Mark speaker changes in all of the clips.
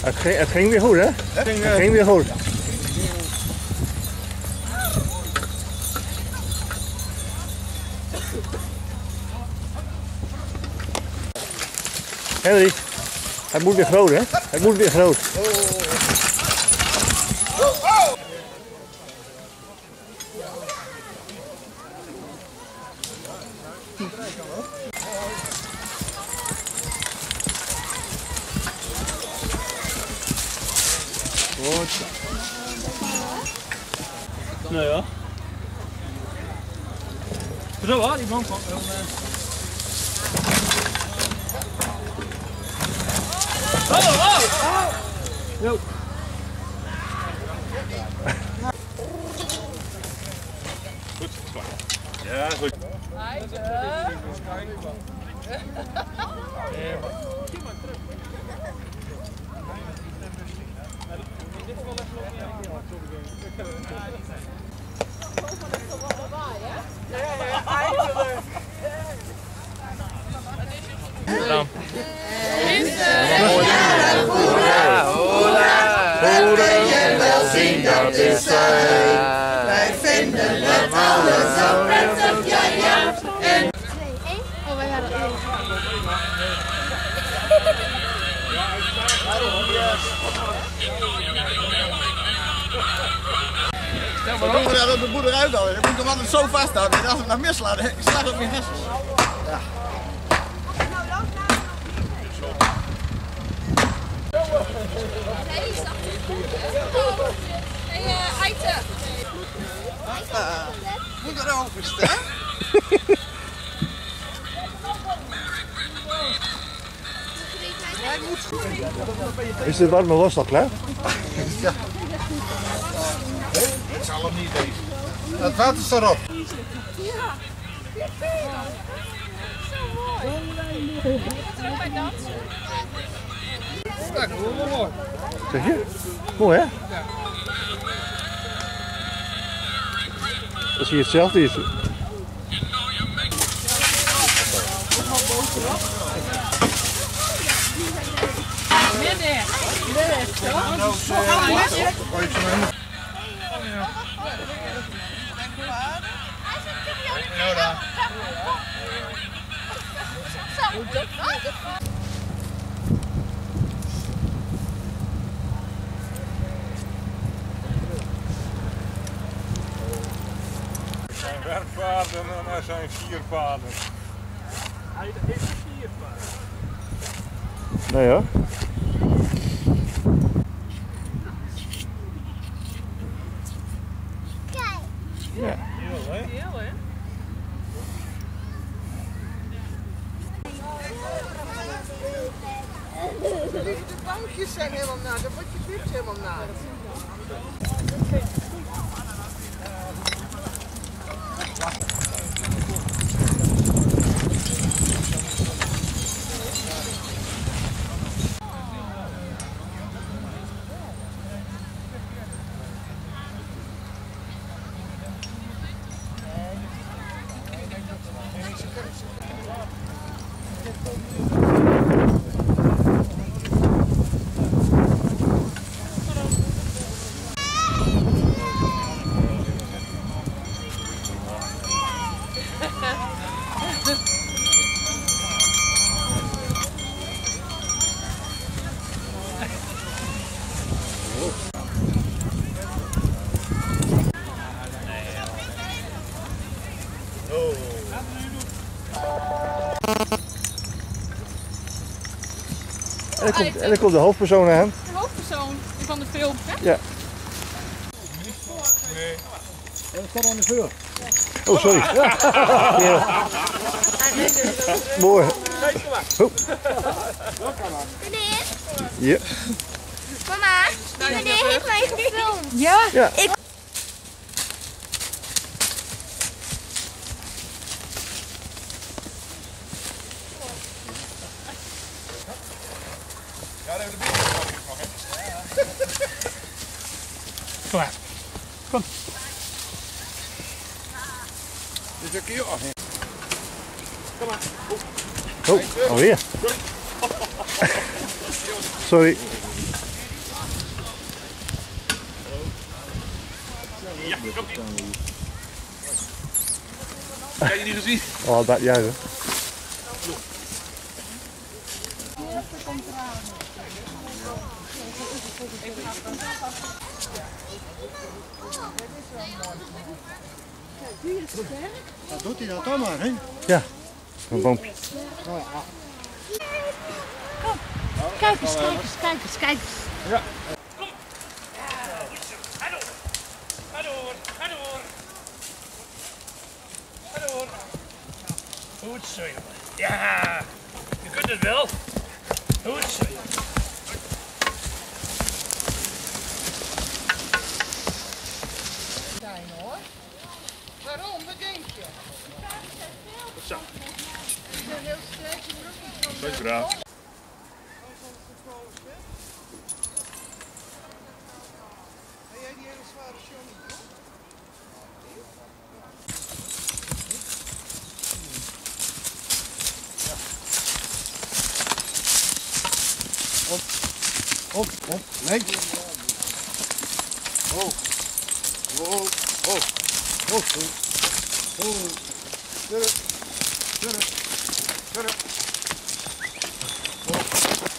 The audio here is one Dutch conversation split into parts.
Speaker 1: Het ging weer goed, hè? Het ging weer goed. Henry, het moet weer groot, hè? Het moet weer groot.
Speaker 2: Goed. Nee hoor. Zo hoor, die bank van. Yo. Goed, klaar. Ja, goed. Dan.
Speaker 3: Dat is zij. Wij vinden het alles zo prettig, ja ja. En... 2-1. Oh, wij hadden 1.
Speaker 4: Wat doen we daar op de boerderij dan? Je moet hem altijd zo vasthouden. En als het naar mislaat, slaat op je hersens. Ja.
Speaker 3: Eiten.
Speaker 4: Moet erover staan.
Speaker 1: Is dit warme was al klaar?
Speaker 4: Ja. Ik zal hem niet deze. Het water is erop.
Speaker 3: Ja. Zo mooi. Wat er ook bij dansen?
Speaker 4: Kijk, mooi.
Speaker 1: Zeg je? Mooi, hè?
Speaker 4: Ja.
Speaker 1: Als je hetzelfde is.
Speaker 3: Midden.
Speaker 5: Zijn werkpaarden en er zijn vierpaarden.
Speaker 2: Hij heeft een vierpaard.
Speaker 1: Nee hoor.
Speaker 3: Kijk.
Speaker 1: Ja.
Speaker 2: Heel hè?
Speaker 3: Heel hè?
Speaker 4: De bankjes zijn helemaal naar, de potje pips helemaal naar.
Speaker 1: En dan komt de hoofdpersoon aan.
Speaker 3: De hoofdpersoon van de film, hè?
Speaker 1: Ja.
Speaker 5: Nee.
Speaker 4: Dat staat aan de vuur.
Speaker 1: Oh, sorry. Ja. Mooi. Oh.
Speaker 3: Meneer?
Speaker 1: Ja.
Speaker 3: Mama, meneer heeft mij gefilmd.
Speaker 1: Ja.
Speaker 3: Ik...
Speaker 2: Klaar. Kom.
Speaker 4: Dus ik hier af.
Speaker 2: Kom maar.
Speaker 1: Oh, alweer. Sorry.
Speaker 2: Ja, komt ie. Heb je niet gezien?
Speaker 1: Oh, dat jij hè?
Speaker 4: Dat doet hij dat dan maar, hè?
Speaker 1: Ja, een boompje.
Speaker 3: Kijk eens, kijk eens, kijk eens, kijk eens.
Speaker 2: Ja. Kom. Ga door. Ga door. Ga door. Ga door. Goed zo, jongen. Ja, je kunt het wel. Goed zo, jongen.
Speaker 3: Waarom? Wat denk je?
Speaker 2: Zo.
Speaker 3: Ik ben heel sterk, je moet ook niet van
Speaker 2: Zo gedaan.
Speaker 3: Ben jij die hele zware show niet, hoor?
Speaker 4: Op, links. Oh. Oh, oh. Oh, oh. Terug. Terug. Terug. Oh.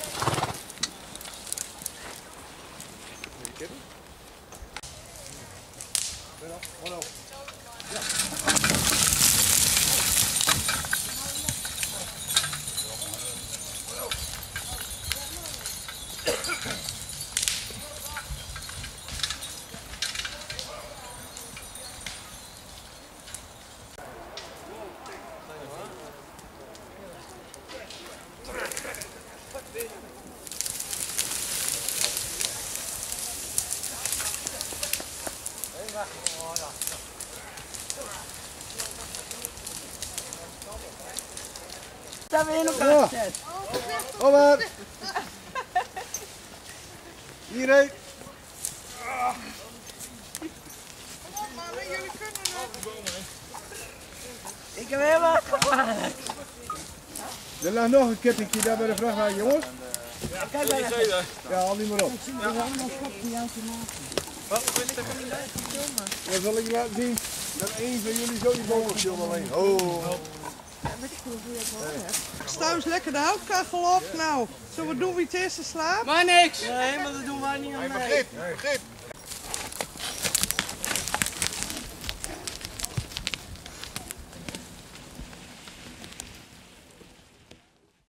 Speaker 3: Daar weer in elkaar gezet.
Speaker 4: Kom maar. Hierheen.
Speaker 3: Kom op, mannen, jullie kunnen het. Ik heb helemaal gevaarlijk.
Speaker 4: Er lag nog een kettingje daar bij de vrachtwagen, jongens.
Speaker 3: Kijk bij de...
Speaker 4: Ja, haal die maar op.
Speaker 3: Wat wil je er niet uit?
Speaker 4: Dan zal ik je laten zien dat één van jullie zo die bomen viel alleen. Oh.
Speaker 3: Sta eens lekker de houtkachel op. Nou, zullen we doen wie het eerste slaapt?
Speaker 6: Maar niks! Nee, maar dat doen wij niet aan mee.
Speaker 4: Vergeet.